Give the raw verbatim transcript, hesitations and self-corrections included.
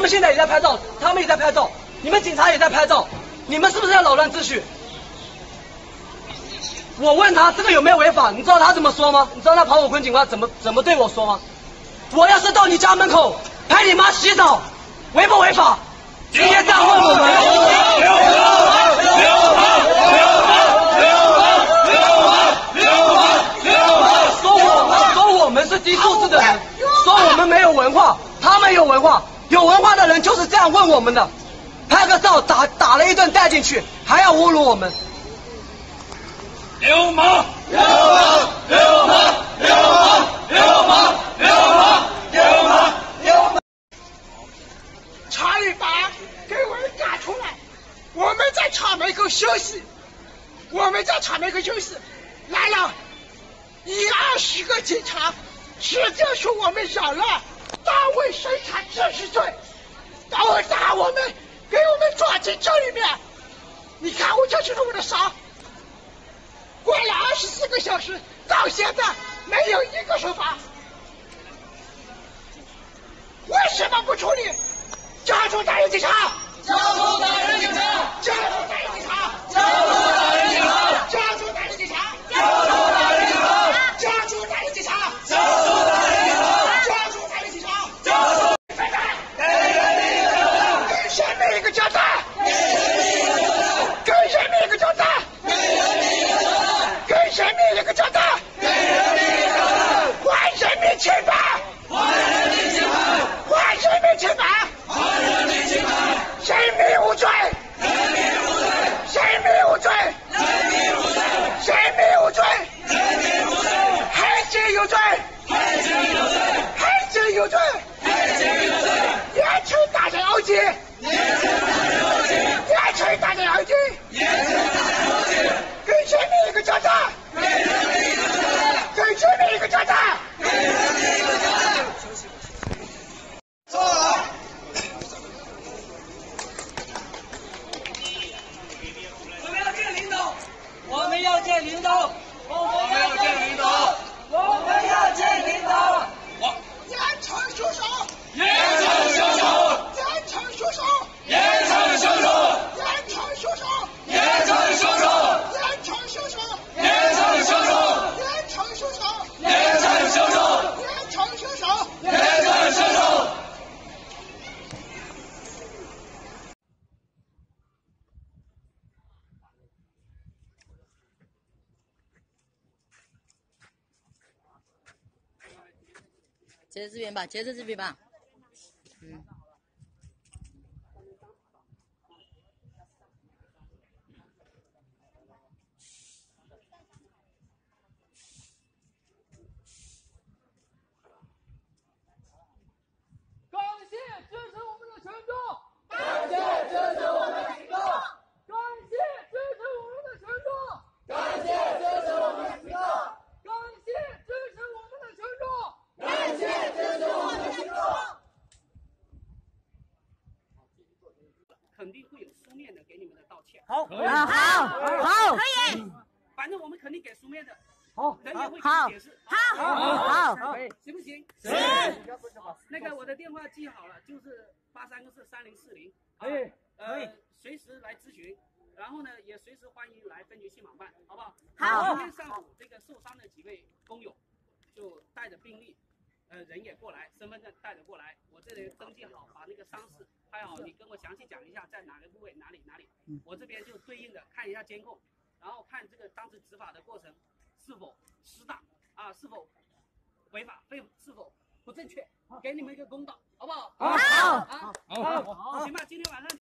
们现在也在拍照，他们也在拍照，你们警察也在拍照，你们是不是要扰乱秩序？我问他这个有没有违法，你知道他怎么说吗？你知道他跑我坤警官怎么怎么对我说吗？我要是到你家门口陪你妈洗澡，违不违法？今天这样问我们。流氓！流氓！流氓！流氓！流氓！流氓！流氓！说我说我们是低素质的人，说我们没有文化，他们有文化，有文化的人就是这样问我们的。拍个照打打了一顿带进去，还要侮辱我们。流氓！流氓！流氓！流氓！流氓！流氓！流氓！流氓！ 查理把给我们赶出来，我们在厂门口休息，我们在厂门口休息，来了一二十个警察，直接说我们扰乱单位生产秩序罪，然后打我们，给我们抓进这里面。你看我这就是我的伤，关了二十四个小时，到现在没有一个说法，为什么不处理？家属大人警察，家属大人警察，家属大人警察，家属大人警察，家属大人警察，家属大人警察，家属大人警察，家属大人警察，家属大人警察，家属分担，给人民一个交代，给人民一个交代，给人民一个交代，给人民一个交代，给人民一个交代，给人民一个交代，还人民清白，还人民清白，还人民清白。谁民无罪？谁民无罪？谁民无罪？谁民无罪？谁民无罪？谁民无罪？黑警有罪！黑警有罪！黑警有罪！黑警有罪！严惩大人殴击！严惩大人殴击！严惩大人殴击！严惩大人殴击！给人民一个交代！给人民一个交代！给人民一个交代！给人民一个交代！错了。 我们要见领导，我们要见领导，我们要见领导。 严惩凶手， 严惩凶手， 严惩凶手， 严惩凶手， 严惩凶手， 严惩凶手， 严惩凶手， 严惩凶手， 严惩凶手， 严惩凶手， 严惩凶手， 严惩凶手。 截着这边吧，截着这边吧。嗯。 感谢支持我们的群众， 感谢支持我们的群众， 感谢支持我们的群众， 感谢支持我们的群众， 感谢支持我们的群众。 感谢支持我们的群众。 肯定会有书面的给你们的道歉。 好，好，好，好，可以。 反正我们肯定给书面的。 好， 人也会给你解释。 好，好，好， 行不行？ 行。 那个我的电话记好了，就是八三个四三零四零。 可以， 呃，随时来咨询。然后呢，也随时欢迎来分局信访办，好不好？ 好。 今天上午这个受伤的几位工友，就带着病历。呃，人也过来，身份证带着过来，我这里登记好，把那个伤势拍好，你跟我详细讲一下在哪个部位哪里哪里，我这边就对应的看一下监控，然后看这个当时执法的过程是否失当啊，是否违法，非是否不正确，给你们一个公道，好不好？ 好， 啊，好，好，行吧，今天晚上。